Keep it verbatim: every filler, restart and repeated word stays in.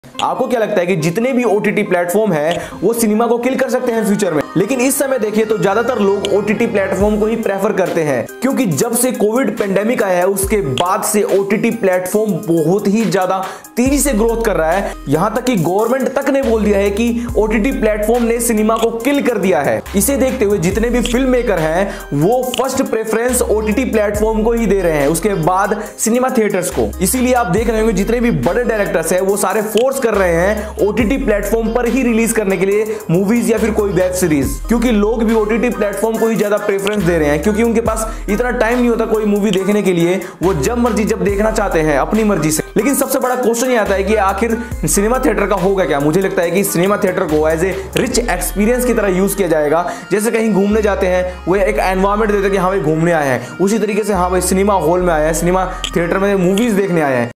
आपको क्या लगता है कि जितने भी ओटीटी प्लेटफॉर्म है वो सिनेमा को किल कर सकते हैं फ्यूचर में? लेकिन इस समय देखिए तो ज्यादातर लोग ओटीटी प्लेटफॉर्म को ही प्रेफर करते हैं, क्योंकि जब से कोविड पेंडेमिक आया है उसके बाद से ओटीटी प्लेटफॉर्म बहुत ही ज्यादा तेजी से ग्रोथ कर रहा है। यहां तक कि गवर्नमेंट तक ने बोल दिया है कि ओटीटी प्लेटफॉर्म ने सिनेमा को किल कर दिया है। इसे देखते हुए जितने भी फिल्म मेकर हैं वो फर्स्ट प्रेफरेंस ओटीटी प्लेटफॉर्म को ही दे रहे हैं, उसके बाद सिनेमा थिएटर्स को। इसीलिए आप देख रहे होंगे जितने भी बड़े डायरेक्टर्स हैं वो सारे फोर्स कर रहे हैं ओटीटी प्लेटफॉर्म पर ही रिलीज करने के लिए मूवीज या फिर कोई वेब सीरीज, क्योंकि लोग भी ओटीटी प्लेटफॉर्म को ही ज्यादा प्रेफरेंस दे रहे हैं, क्योंकि उनके पास इतना टाइम नहीं होता कोई मूवी देखने के लिए, वो जब मर्जी जब देखना चाहते हैं अपनी मर्जी से। लेकिन सबसे बड़ा क्वेश्चन ये आता है कि आखिर सिनेमा थिएटर का होगा क्या? मुझे लगता है कि सिनेमा थिएटर को एज ए रिच एक्सपीरियंस की तरह यूज किया जाएगा। जैसे कहीं घूमने जाते हैं वो एक एनवायरमेंट देते हैं कि हाँ भाई घूमने आए हैं, उसी तरीके से हाँ भाई सिनेमा हॉल में आए हैं, सिनेमा थिएटर में मूवीज देखने आए हैं।